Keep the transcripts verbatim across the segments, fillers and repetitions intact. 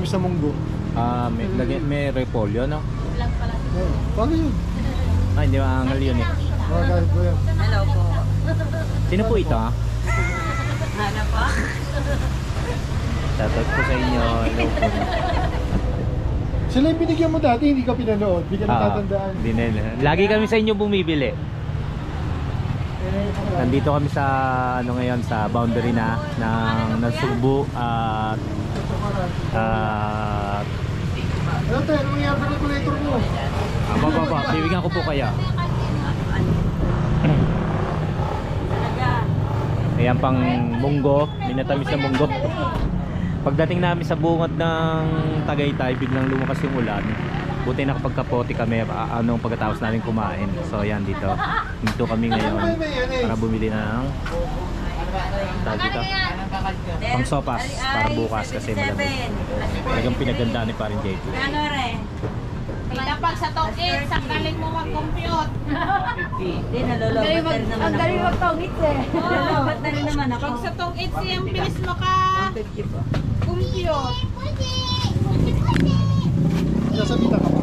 minatamis na munggo. Ah, may, lagi, may repolyo, no? Lang pala. Oh, paano yun? Ah, hindi maangal yun eh. Mga galit ko yan. Hello po. Sino po ito? Ano pa? Shoutout po sa inyo. Hello po. Sila yung binigyan mo dati, hindi ka pinanood. Hindi ka Ah, natatandaan. hindi na. Lagi kami sa inyo bumibili. Nandito kami sa ano ngayon sa boundary na ng ng Subo at at Ano tayo? Ano nangyari sa regulator mo? ah, baba ba, bibigyan ko po kaya. Ayan pang munggo, minatamis na munggo. Pagdating namin sa bungad ng Tagaytay, biglang lumakas yung ulan. Buti nakapagkapote kami uh, anong pagkatapos namin kumain. So ayan dito. Dito kami ngayon para bumili ng tawag dito, pang sopas para bukas kasi malamig. Talagang pinaganda ni parin J P. Ano rin? Kapag sa tongit, sanggalin mo mag-compute. Hindi, nalolobat na rin naman ako. Ang galing mag-tongit eh. Nalolobat na rin naman ako. Pag sa tongit, siyang bilis maka-compute. Nasabita ka pa.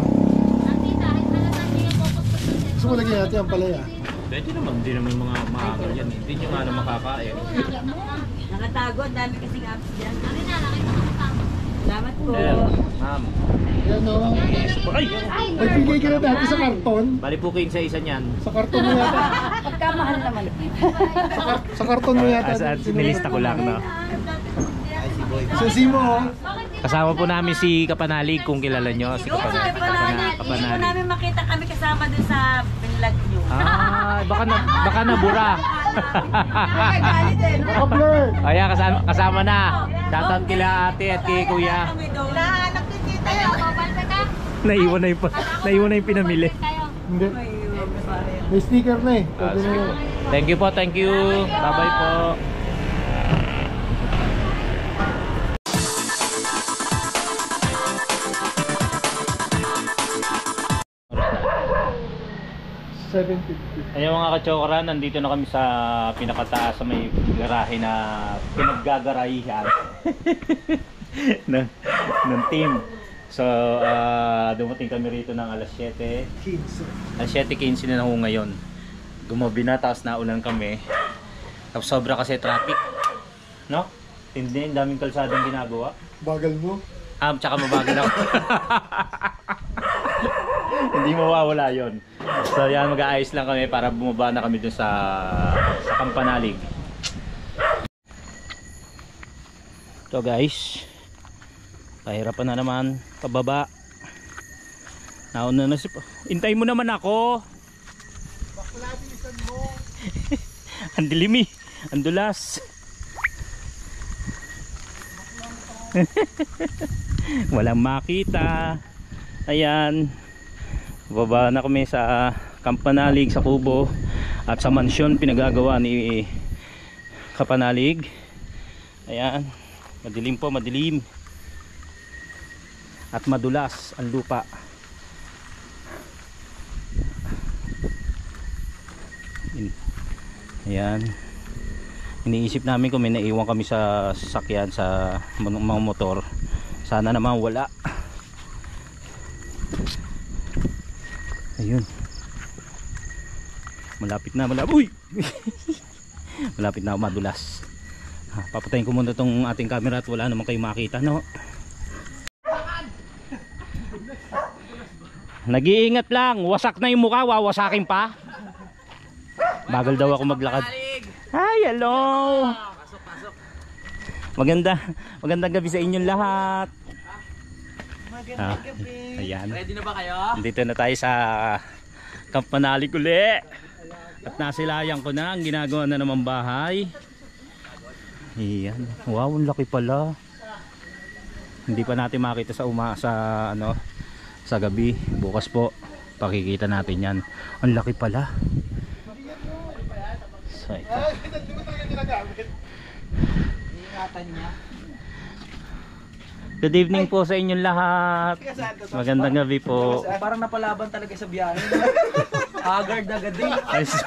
Gusto mo lagyan natin ang palaya? Pwede naman, hindi naman mga maagal yan. Hindi nyo nga na makakain. Nakatago, ang dami kasing apps dyan. Salamat po. Ma'am. Yan o. Ay! Nagbigay ka na dati sa karton. Bali po kayo sa isa niyan. Sa karton mo yata. Pagkamahal naman. Sa, kar sa karton mo yata. As, as, nilista ko lang, no? Sa Simo oh. Kasama po namin si Kapanalig, kung kilala nyo. Si Kapanalig. Kapanalig. Hindi ko namin makita kami kasama dun sa binlag nyo. Ah, baka na, baka nabura. Nakagalit eh. Naka-blur. Ayan, kasama, kasama na. Shoutout kila ate at kay kuya. Hinahanap din kita yun. Naiwan na yung, naiwan na yung pinamili. Hindi. May sticker na eh. Ah, Pwede na yun. Thank you po, thank you. Bye-bye po. seven fifty. Ayun mga kachokoran, nandito na kami sa pinakataas sa may garahe na pinaggagarahihan ng, ng team. So, uh, dumating kami rito ng alas siyete. Alas siyete quince na ako ngayon. Gumabi na, tapos naulan kami. Tapos sobra kasi traffic. No? Hindi, daming kalsadang ginagawa. Bagal mo. Ah, tsaka mabagal ako. Hindi mawawala yon. So yan, mag-aayos lang kami para bumaba na kami dun sa, sa Kampanalig. So guys, pahirapan na naman pababa. Nauna na si... Intay mo naman ako. Ang dilim eh. Ang dulas. Walang makita. Ayan, baba na kami sa Kampanalig, sa Kubo at sa mansyon pinagagawa ni Kapanalig. Ayan, madilim po, madilim at madulas ang lupa. Ayan, iniisip namin kung may naiwan kami sa sasakyan sa mga motor, sana naman wala. Ayun, malapit na, malapit. Uy! Malapit na, madulas. Papatayin ko muna tong ating camera at wala naman kayo makita, no? Nag-iingat lang, wasak na yung mukha, wawasakin pa. Bagal daw ako maglakad. Hi, hello. Maganda, magandang gabi sa inyong lahat. Ah, ayan. Ready na ba kayo? Dito na tayo sa Kampanalig uli. At nasilayan ko na ang ginagawa na naman bahay. Ayan. Wow, ang laki pala. Hindi pa natin makita sa uma sa ano sa gabi. Bukas po pakikita natin yan. Ang laki pala. So, ito. Ingatan niya. Good evening po sa inyong lahat. Magandang gabi po. Parang napalaban talaga sa biyahe. Haggard agad din. Ay, sus-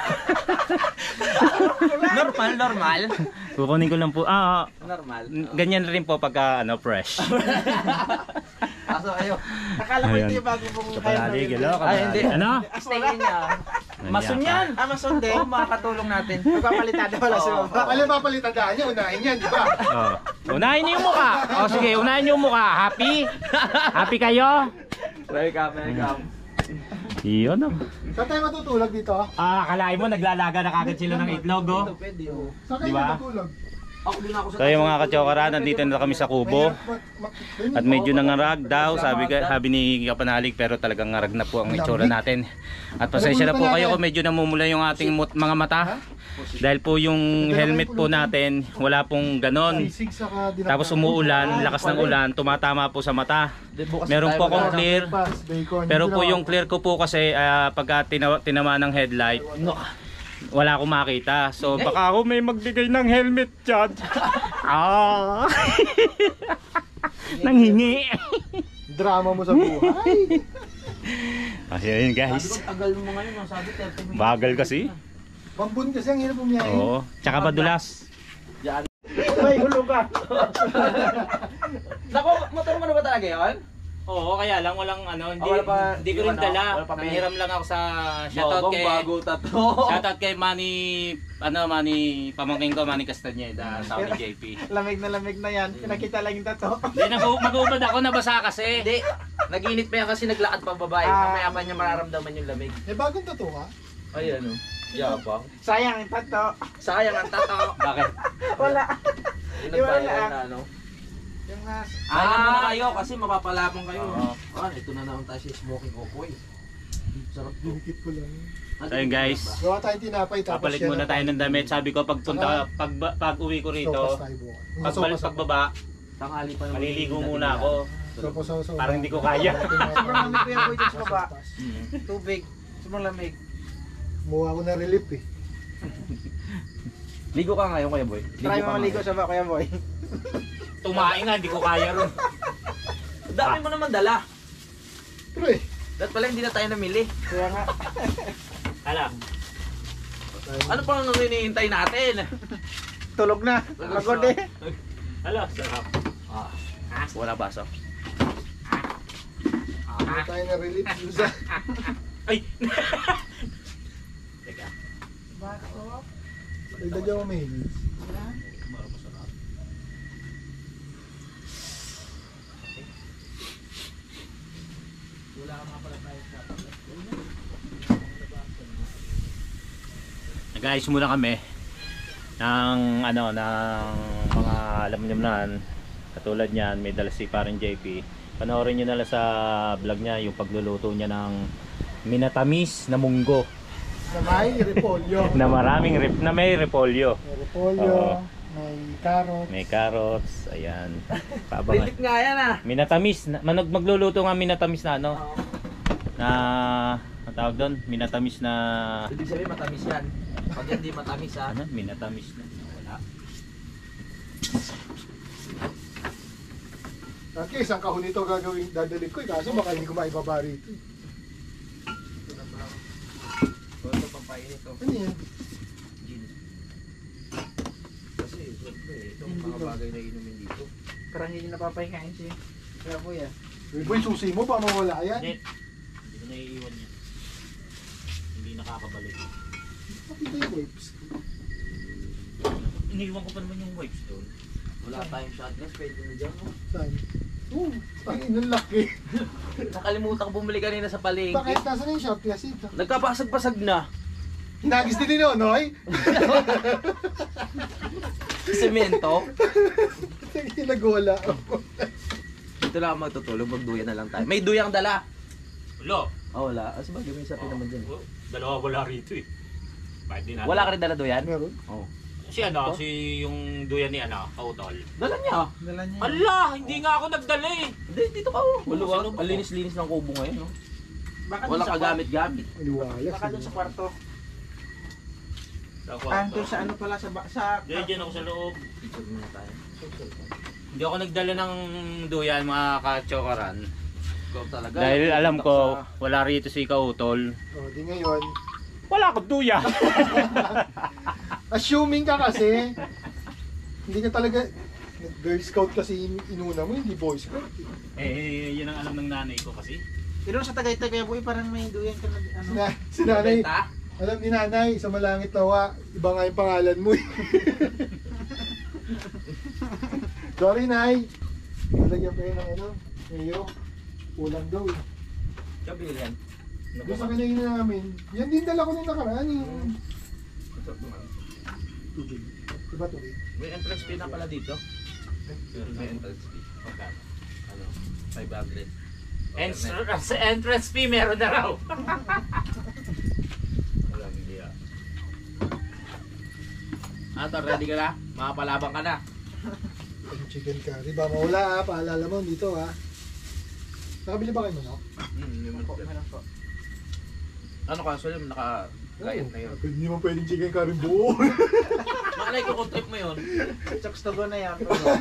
Normal, normal. kukunin ko lang po. Ah, Normal. ganyan rin po pagka ano, fresh. Aso kayo. Akala ko Ayan. ito yung bago pong Kapalali, galaw, Ay, hindi. kapalali. Ano? Tingin niya. Masun yan. Ah, masun din. Oo, makakatulong natin. Magpapalitan na wala sa baba. Wala papalitan na niya, unahin yan, di ba? Oh. Unahin niyo yung mukha. O sige, unahin niyo yung mukha. Happy? Happy kayo? Welcome, welcome. Iyon oh. Saan tayo matutulog dito? Ah, akalain mo naglalaga na kagad sila ng itlog oh. Pwede, oh. Saan kayo Di ba? matutulog? Ako din ako sa... So yung mga katsokara, nandito na kami sa kubo. At medyo nangarag daw, sabi, ka- sabi ni Kapanalig, pero talagang ngarag na po ang itsura natin. At pasensya na po kayo kung medyo namumula yung ating mut- mga mata. Dahil po yung helmet po natin, wala pong ganon. Tapos umuulan, lakas ng ulan, tumatama po sa mata. Meron po akong clear, pero po yung clear ko po kasi uh, pagka tina- tinama ng headlight, wala akong makita. So baka ako may magbigay ng helmet dyan. Ah. Nanghingi. Drama mo sa buhay. Ayun guys. Tagal mo ngayon, sabi thirty minutes. Bagal kasi. Bambun kasi ang hirap bumiyahe. Oo. Tsaka madulas. May hulog ka. Nako, motor mo na ba talaga yun? Oo, kaya lang walang ano, hindi, Ah, wala pa- hindi ko rin ano, dala. wala pa pin. Nanghiram lang ako sa shoutout kay tato. shoutout kay Manny, ano, Manny pamangkin ko, Manny Castañeda, sa amin J P. Lamig na lamig na yan. Pinakita lang yung tato. Hindi na mag-uubad ako, nabasa kasi. Hindi, nag-init pa yan kasi naglakad pa babae. Ah. Mamaya pa niya mararamdaman yung lamig. May bagong tato ka? Ay, ano? Yabang. Sayang yung tato. Sayang ang tato. Bakit? Wala. Yung Di wala. nagbayaran na, ano? Yung nas. Sayang muna kayo kasi mapapalapang kayo. Oo. Ah, ito na naman tayo si Smoking Okoy. Sarap to. Dinikit ko lang. So yun guys, Gawa tayong tinapay tapos papalit muna tayo ng damit. Sabi ko pagpunta, pag, pag uwi ko rito, Sopas tayo bukas. pagbalik pagbaba, Tanghali pa naman. maliligo muna ako. Sopas sa sopas. Parang hindi ko kaya. Sobrang lamig ko yung boy dyan sa baba. Tubig. Sobrang lamig. Muha ko na relief eh. Ligo ka ngayon, Kuya Boy. Try mo maligo sa baba, kuya boy. Tumain nga, hindi ko kaya ron. Dami mo naman dala. Pero eh. Dapat pala hindi na tayo namili. Kaya nga. Alam, Ano pang hinihintay natin? Tulog na. Pagod eh. alam, sarap. Ah, wala baso. Ano tayo na relief. Susa. Ay! Teka. Dagdagan mo may hinis. Nag-ayos muna kami ng ano ng mga alam niyo naman katulad niyan, may dala si parang J P. Panoorin niyo na lang sa vlog niya yung pagluluto niya ng minatamis na munggo Na may repolyo. na maraming rip na may repolyo. May repolyo. Oo. May carrot. May carrots, ayan. Paabangan. Pilit nga yan ah. Minatamis, na- manog magluluto nga minatamis na ano. Na ang tawag doon, minatamis na Ibig sabihin matamis yan. Pag hindi matamis ah. ano, minatamis na. Wala. Okay, isang kahon nito gagawin, dadalik ko eh. Kaso baka hindi ko maibaba rito. eh. Ito pampainit to. Ano yan? Gin. Kasi siyempre itong mga bagay na inumin dito. Parang hindi napapahingain siya. Kaya po yan. Uy, boy, susi mo pa mawala yan. Hindi. Hindi ko naiiwan yan. Hindi nakakabalik. Pakita yung wipes. Iniiwan ko pa naman yung wipes doon. Wala tayong shot glass, pwede na dyan. Oh. Saan? Oo, tangin ng laki. Nakalimutan ko bumili kanina sa palengke. Bakit nasa na yung shot glass ito? Nagkapasag-pasag na. Hinagis din yun, Noy? Semento. Nagwala ako. Dito lang ako magtutulog, magduya na lang tayo. May duyang dala. Wala. Oh, wala. As bagay may sapi naman dyan. Oh, dalawa wala rito eh. Bakit din natin? Wala ka rin dala duyan? Meron? Oo. Si ano, si yung duyan ni ano, Kautol. Dala niya. Dala niya. Ala, hindi nga ako nagdala eh. Hindi, dito ka oh. Sino Maluwag. ba? Ang linis-linis ng kubo ngayon. No? Baka Wala dun sa kagamit-gamit. Iniwalas. Baka doon sa kwarto. Sa Ah, doon sa ano pala sa ba- sa Diyan, diyan ako sa loob. Picture muna tayo. Hindi ako nagdala ng duyan mga ka-chokaran. Scout talaga. Dahil alam Pupunta ko, sa- wala rito si Kautol. O, di ngayon. Wala akong tuya. Assuming ka kasi, hindi ka talaga, Girl Scout kasi inuna mo, hindi Boy Scout. Eh, yun ang alam ng nanay ko kasi. Pero sa Tagaytay kaya boy, parang may duyan ka na ano. Na, si nanay, Benta? alam ni nanay, sa Malangit Tawa, iba nga yung pangalan mo eh. Sorry, Nay. Nalagyan pa yun ng ano, mayo. Kulang daw eh. Gabi yan. Doon sa kinain namin, yan din dala ko nung nakaraan eh. Tubig. Diba tubig? May entrance fee na pala dito. May entrance fee. Okay. Ano? five hundred. Entrance, entrance fee meron na raw. Walang hindi ah. Ato, ready ka na? Makapalabang ka na. Yung chicken curry. Ba mawala ah, paalala mo dito ah. Nakabili ba kayo manok? Hmm, yung Po, meron po. ano ka, so yung naka-diet na yun. Pwede hindi mo pwedeng chicken curry buo. Malay ko kung trip mo yun. Chokes to go na yan.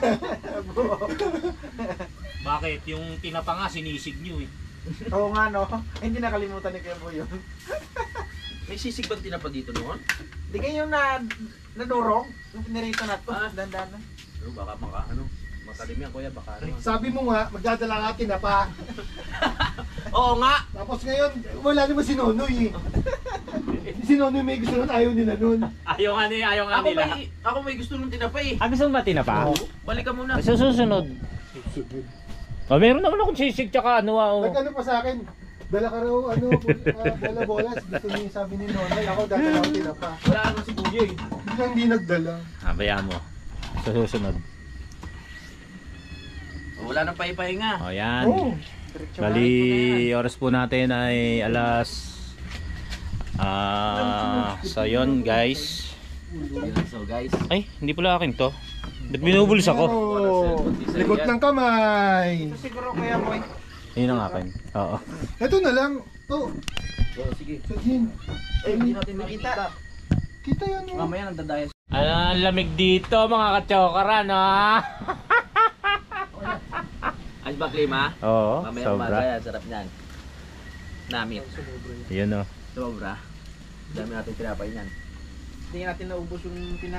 Bakit? Yung tinapa nga, sinisig nyo eh. Oo nga no, hindi nakalimutan ni Kuya Boy yun. May sisig bang tinapa dito noon? Di kayo na nadurog, yung pinirito na to, Ah. dandan na. Ano, baka maka, ano, matalim yan kuya, baka ano. Sabi mo nga, magdadala ka tinapa. Oo nga! Tapos ngayon, wala naman si Nonoy eh. Si Nonoy may gusto nun, ayaw nila nun. Ayaw nga ni, ayaw nga Ako nila. may, ako may gusto nung tinapa eh. Ah, gusto mo ba tinapa? Oo. Balik ka muna. Sa susunod. Oh, meron naman akong sisig tsaka ano ah. Oh. Nag-ano pa sa akin, dala ka raw, ano, uh, dala bolas. Gusto niya sabi ni Nonoy, ako dadala ko tinapa. Wala naman si Kuya eh. Biglang hindi nagdala. Ah, bayaan mo. Sa susunod. Wala nang pahipahinga. Oh, yan. Oo. Bali, oras po natin ay alas ah so yun guys. So guys, Ay, hindi pala akin to. Ba't binubulis ako? Oh, likot ng kamay. Ito siguro Kuya Boy. Yun ang akin. Oo. Ito na lang. To. oh, sige. Sabihin. Eh, hindi natin makita. Kita yan mo. Mamaya nandadaya. Ano, ang lamig dito mga kachokaran, ha? Ayos ba klima? Oo, Mamaya sobra. umaga yan, sarap niyan. Namit. Yun o. Sobra. Dami natin tinapay niyan. Hindi natin naubos yung tina...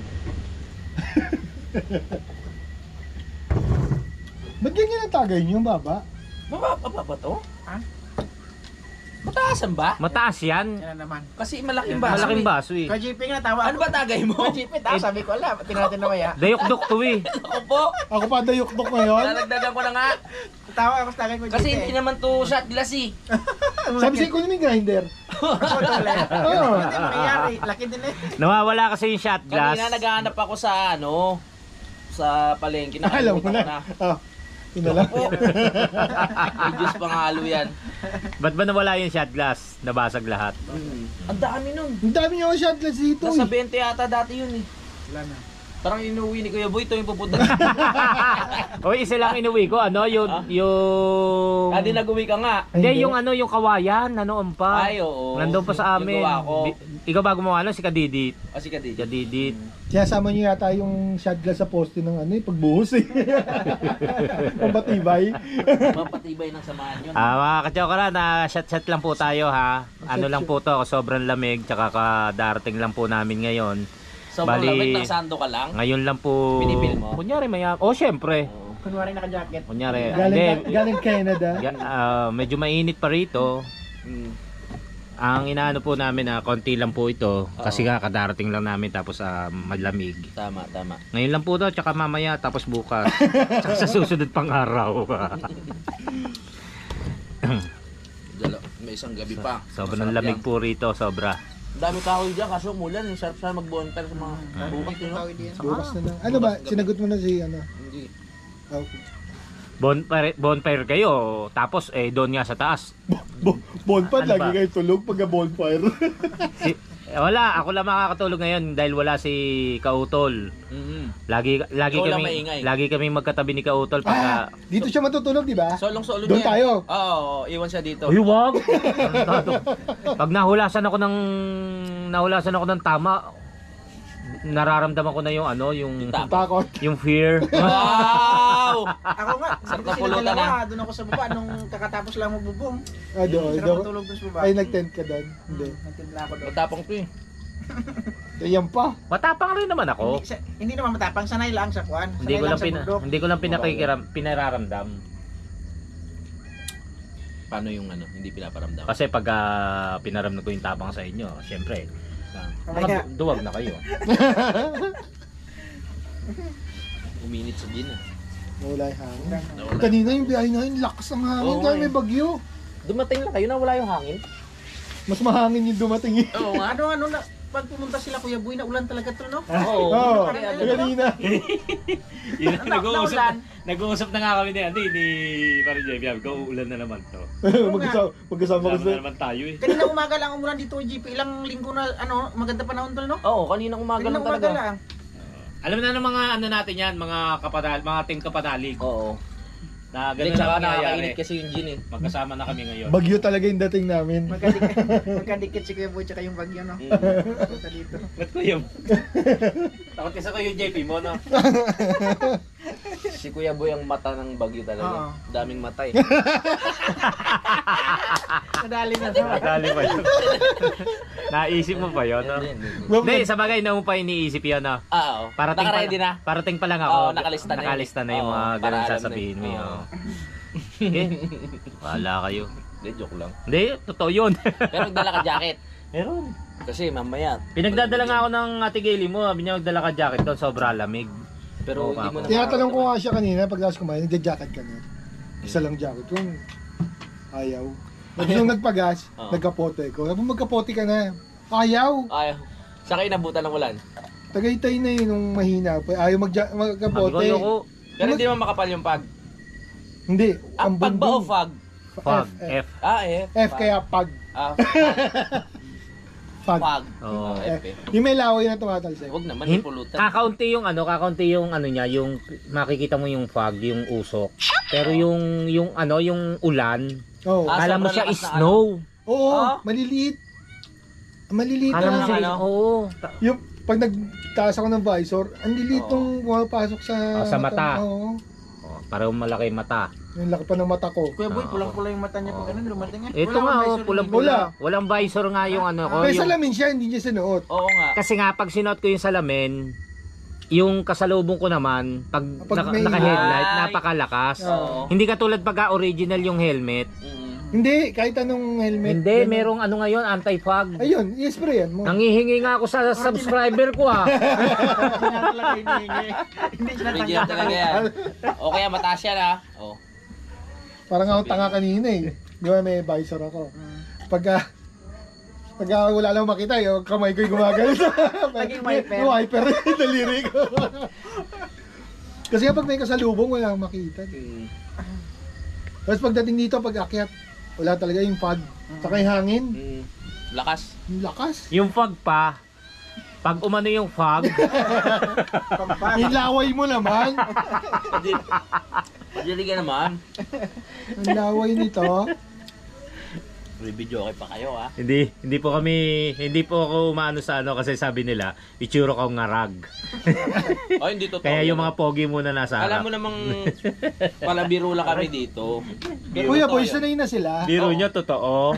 Ba't ganyan ang tagay niyo, baba? Mababa pa ba to? Ha? Mataasan ba? Mataas yan. Yan na naman. Kasi malaking baso. Malaking eh. baso eh. Ka J P nga tawa. Ano ba tagay mo? Ka J P tawa, sabi ko ala, tingnan natin na maya. Dayok-dok to eh. Ako po. Ako pa dayok-dok ngayon. Lalagdagan ko na nga. Tawa ako sa tagay ko J P. Kasi hindi naman to shot glass eh. Sabi siya ko namin grinder. Oo, tole. Oo. Hindi mangyayari. Laki din eh. Nawawala kasi yung shot glass. Kanina naghahanap ako sa ano, sa palengke. Alam mo Nakalimutan ko na. Ah, yun na lang. Po. May juice pangalo yan. Ba't ba nawala yung shot glass? Nabasag lahat. Ang dami nun. Ang dami niyo shot glass dito Nasa eh. twenty yata dati yun eh. Wala na. Parang inuwi ni Kuya Boy, ito yung pupunta. Oy, isa lang inuwi ko. Ano, yung... Ah? yung... Kadi nag-uwi ka nga. Hindi, yung ano, yung kawayan. Ano, pa. Ay, oo. Nandun pa sa Yung amin. gawa ko. Bi- Ikaw ba gumawa nun? Si Kadidit. O si Kadidi. Kadidit. Kaya sama niyo yata yung shot glass sa poste ng ano eh, pagbuhos eh. Pambatibay. Mapatibay ng samahan yun. Ah, mga katsokara, na shot-shot lang po tayo ha. Ano lang po to, sobrang lamig, tsaka kadarating lang po namin ngayon. Sobrang bali- lamig ng sando ka lang. Ngayon lang po... Pinipil mo? Kunyari, maya... Oh, syempre. Oo. Kunwari naka-jacket. Kunyari. Galing, Hindi, galing Canada. ga- ah, medyo mainit pa rito. Mm. Ang inaano po namin na konti lang po ito. Kasi Oo. nga, kadarating lang namin tapos ah, malamig. Tama, tama. Ngayon lang po to, tsaka mamaya, tapos bukas. Tsaka sa susunod pang araw. Dalo, may isang gabi pa. Sobrang Masarap lamig yan. po rito, sobra. Ang dami kahoy dyan, kaso umulan. Ang sarap sana mag-bonfire sa mga bukit. You know? Bukas na lang. Ano ba? Sinagot mo na si ano? Hindi. Ah, okay. Bonfire, bonfire kayo, tapos eh doon nga sa taas. Bo bonfire, Ano lagi ba? kayo tulog pagka bonfire. Si, eh, wala, ako lang makakatulog ngayon dahil wala si Kautol. Mm-hmm. Lagi lagi Ikaw lang kami maingay. lagi kami magkatabi ni Kautol ah, pagka dito siya matutulog, di ba? Solong-solo Doon niya. tayo. Oo, oo, iwan siya dito. Uy, wag. Pag nahulasan ako ng nahulasan ako ng tama, nararamdaman ko na yung ano, yung Tama. Takot. yung fear. Wow! daw. Ako nga, sabi Sarap ko na sila pulutan dalawa, doon ako sa baba nung kakatapos lang magbubong. Ah, doon. Sarap doon. matulog doon sa baba. Ay, nag-tent ka doon. Hindi. Nagtimpla ako doon. Matapang to eh. Ayan pa. Matapang rin naman ako. Hindi, sa- hindi naman matapang, sanay lang sa kwan. Sanay Hindi ko lang lang sa pina, bundok. hindi ko lang pinakikiram, pinararamdam. Paano yung ano, hindi pinaparamdam? Kasi pag ah, pinaramdam ko yung tapang sa inyo, syempre, Kaya, mga duwag na kayo. Uminit sa gin ah. Wala yung hangin. Nawala. Kanina yung biyahe na yun, lakas ng hangin. Oo, Dahil eh. may bagyo. Dumating lang kayo na wala yung hangin? Mas mahangin yung dumating eh. Oo nga. ano, ano, na, pag pumunta sila Kuya Boy, na ulan talaga to, no? Oo. Oo, Kaya- kanina. Yun, Na- nag-uusap, naulan. nag-uusap na nga kami ni Andy, ni Parang J B. Uulan na naman to. Magkasama, magkasama Kasama kasi. na naman tayo eh. Kanina umaga lang umulan dito, G P. Ilang linggo na, ano, maganda panahon to, no? Oo, kanina umaga Kanina lang umaga talaga. lang. Alam na ng mga ano natin yan, mga kapadal, mga ting kapanalig. Oo. Na Hindi, ganun tsaka ang nangyayari. nakakainit kasi yung gin eh. Magkasama na kami ngayon. Bagyo talaga yung dating namin. Magkadikit, magkadikit si Kuya Boy tsaka yung bagyo, no? Mm. Punta dito. Ba't ko yun? Takot kasi ko yung J P mo, no? Si Kuya Boy ang mata ng bagyo Oo. talaga. Daming mata eh. Nadali na sa Madali pa yun. Naisip mo pa yun, no? Hindi, hindi. Hindi, sa bagay, na mo pa iniisip yun, no? Ah, oo. Parating pa, Nakaready na. parating pa lang ako. Oo, nakalista na yun. Nakalista na yung Oo, mga para ganun alam na sasabihin yun. mo. Oo. Oo. Okay. Wala kayo. Hindi, joke lang. Hindi, totoo yun. Pero nagdala ka jacket. Meron. Kasi mamaya. Pinagdadala nga ako ng ate Gaily mo. Sabi niya magdala ka jacket doon, sobra lamig. Pero Oo, hindi mo na Tinatanong ko mararamdaman. nga siya kanina, pag last kumain, nagja-jacket ka na. Isa lang jacket. Kung ayaw. Pag nung nagpagas, Oo. nagkapote ko. Sabi mo, magkapote ka na. Ayaw. Ayaw. Sa kayo nabutan ng ulan. Tagaytay na yun nung mahina pa. Ayaw magja- Sabi ko, magkapote. ayoko. Pero hindi mo makapal yung pag. Hindi. Ang pag ba o bumbong. fag? Fog, F, F. F. Ah, eh. F kaya pag. Ah, Pag. fag. Oo. Ah, F eh. Yung may laway na tumatalsik. Huwag naman, Hin- pulutan. Kakaunti yung ano, kakaunti yung ano niya, yung makikita mo yung fog, yung usok. Pero yung yung ano, yung ulan, Oo. Ah, kala mo sobrang siya lakas na snow. Oo, Ah? maliliit. Maliliit Kala mo na. siya, ano? oo. Yung pag nagtaas ako ng visor, ang lilit Oo. nung pumapasok sa Ah, sa mata. Oo. Oh, parang malaki mata. Yung laki pa ng mata ko. Kuya Boy, Oo. pulang-pula yung mata niya pag ano, lumating nga. Ito Wala nga, akong oh, visor pulang-pula. Wala. Walang visor nga yung ano ko. May Yung, salamin siya, hindi niya sinuot. Oo nga. kasi nga, pag sinuot ko yung salamin, yung kasalubong ko naman, pag, Pag naka, may- naka-headlight, Ay. napakalakas. Oo. Hindi katulad pagka original yung helmet. Mm. Hindi, kahit anong helmet. Hindi, ganun. merong ano ngayon, anti-fog. Ayun, i-spray yan mo. Nangihingi nga ako sa subscriber ko ha. Hindi nga talaga hinihingi. Hindi siya Original natanggap. talaga yan. O kaya mataas yan ah. Oh. Parang ako tanga kanina eh. Di ba may visor ako. Mm. Pagka pagka wala lang makita, yung kamay ko'y gumagano. Naging wiper. Yung wiper, yung daliri ko. Kasi kapag may kasalubong, wala akong makita. Mm. Tapos pagdating dito, pag akyat, wala talaga yung fog. Saka yung hangin. Mm. Lakas. Yung lakas. Yung fog pa, pag umano yung fog, Yung laway mo naman. Pagdili ka naman. Ang laway nito. May video okay pa kayo ah. hindi hindi po kami, hindi po ako umaano sa ano kasi sabi nila, itsura ko ngarag. Oh, hindi totoo. Kaya yung yun, mga ah. pogi muna nasa Alam harap. mo namang palabiro lang kami dito. Biro Kuya to boy, yun. sanay na sila. Biro Oo. nyo, totoo.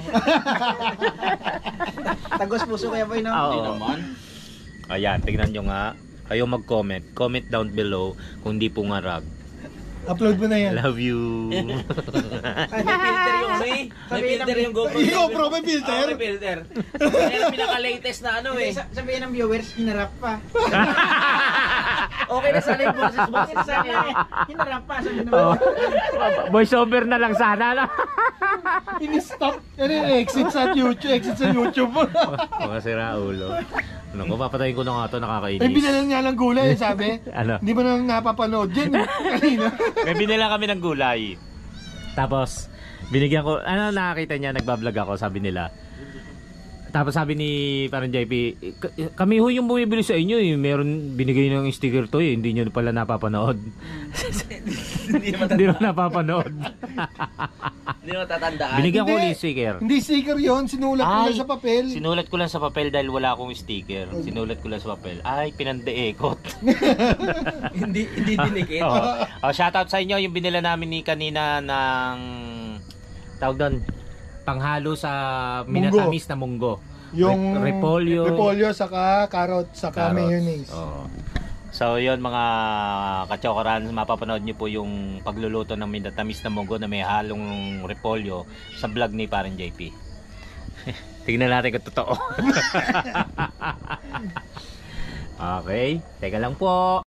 Tagos puso Kuya Boy, no? Oo. Hindi naman. Ayan, tignan nyo nga. Kayo mag-comment. Comment down below kung di po ngarag. Upload mo na yan. Love you. May filter yung may. May filter yung GoPro. Yung GoPro may filter? Oo, may filter. Kaya yung pinaka-latest na ano eh. Sa- Sabihin ng viewers, hinarap pa. Okay na sa live boses boses Sabi sana. niya, hinarap pa. Sabi ng Oh. Voice over na lang sana. No? In-stop. Ano yung exit sa YouTube? Exit sa YouTube mo. Mga sira ulo. Ano ko, papatayin ko na nga ito, Ay, nakakainis. binalan niya ng gulay, sabi. Ano? Hindi mo na napapanood yan. eh. Kanina. May binila kami ng gulay. Tapos, binigyan ko, ano nakakita niya, nagbablog ako, sabi nila. Tapos sabi ni parang J P, "K- kami ho yung bumibili sa inyo eh. Meron binigay ng sticker to eh. Hindi nyo pala napapanood." Hindi naman Hindi mo napapanood. Hindi naman tatandaan. Binigyan ko Hindi. ulit sticker. Hindi sticker yon, sinulat ko Ay, lang sa papel. Sinulat ko lang sa papel dahil wala akong sticker. Sinulat ko lang sa papel. Ay, pinandeekot. Hindi hindi dinikit. Oh. Oh, shoutout sa inyo yung binila namin ni kanina ng tawag doon panghalo sa minatamis na munggo. Yung Re- repolyo. repolyo, saka carrot, saka Carrots. mayonnaise. Oo. So yun mga kachokoran, mapapanood niyo po yung pagluluto ng minatamis na munggo na may halong repolyo sa vlog ni Parang J P. Tingnan natin kung totoo. Okay, teka lang po.